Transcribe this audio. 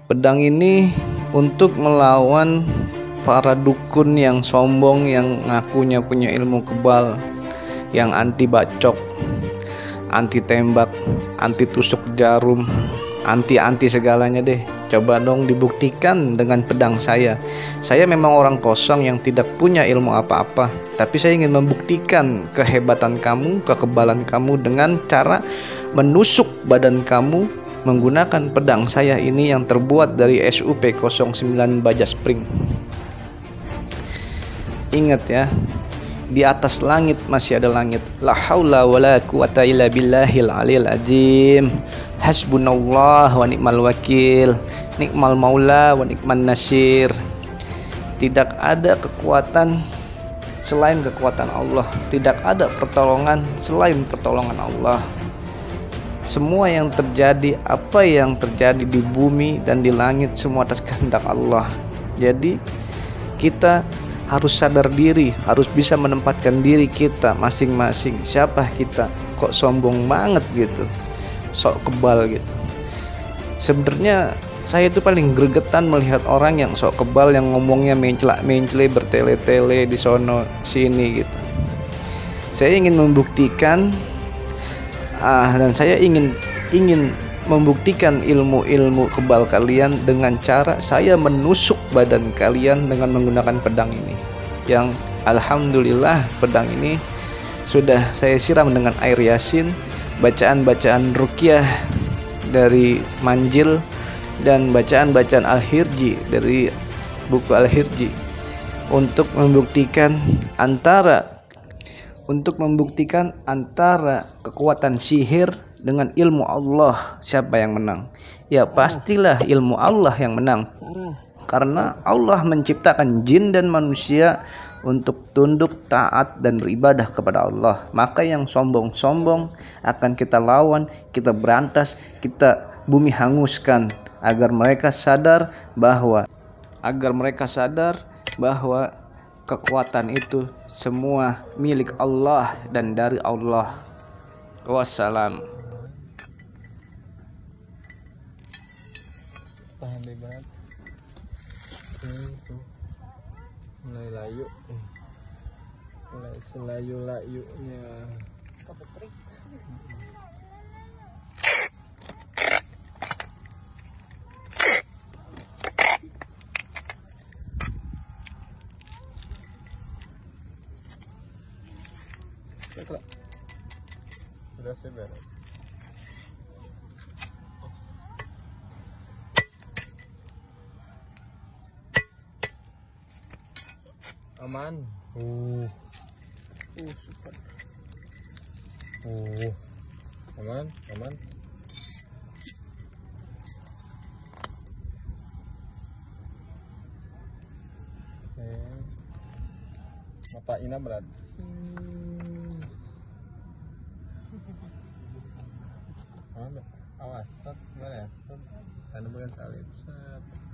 Pedang ini untuk melawan para dukun yang sombong, yang ngakunya punya ilmu kebal, yang anti bacok, anti tembak, anti tusuk jarum, anti segalanya deh. Coba dong dibuktikan dengan pedang saya. Saya memang orang kosong yang tidak punya ilmu apa-apa, tapi saya ingin membuktikan kehebatan kamu, kekebalan kamu dengan cara menusuk badan kamu menggunakan pedang saya ini yang terbuat dari SUP-09 baja spring. Ingat ya, di atas langit masih ada langit. La haula wala quwata illa billahil aliyil azim. Hasbunallah wa ni'mal wakil. Nikmal maula wa nikman nasir. Tidak ada kekuatan selain kekuatan Allah. Tidak ada pertolongan selain pertolongan Allah. Semua yang terjadi, apa yang terjadi di bumi dan di langit, semua atas kehendak Allah. Jadi kita harus sadar diri, harus bisa menempatkan diri kita masing-masing. Siapa kita? Kok sombong banget gitu, sok kebal gitu. Sebenarnya saya itu paling gregetan melihat orang yang sok kebal, yang ngomongnya mencela bertele-tele di sono sini gitu. Saya ingin membuktikan dan saya ingin membuktikan ilmu kebal kalian dengan cara saya menusuk badan kalian dengan menggunakan pedang ini, yang alhamdulillah pedang ini sudah saya siram dengan air yasin, bacaan-bacaan ruqyah dari Manjil, dan bacaan-bacaan Al-Hirji dari buku Al-Hirji untuk membuktikan antara kekuatan sihir dengan ilmu Allah, siapa yang menang? Ya pastilah ilmu Allah yang menang, karena Allah menciptakan jin dan manusia untuk tunduk, taat, dan beribadah kepada Allah. Maka yang sombong-sombong akan kita lawan, kita berantas, kita bumi hanguskan, agar mereka sadar bahwa kekuatan itu semua milik Allah dan dari Allah. Wassalam. Tahan deh banget. Tuh. Mulai layu. Mulai selayu-layunya. Kepetrik. Sudah beres. Aman. Super. Aman. Mata ina berat. Awas, set, beres, set. Tanda bagian salib, set.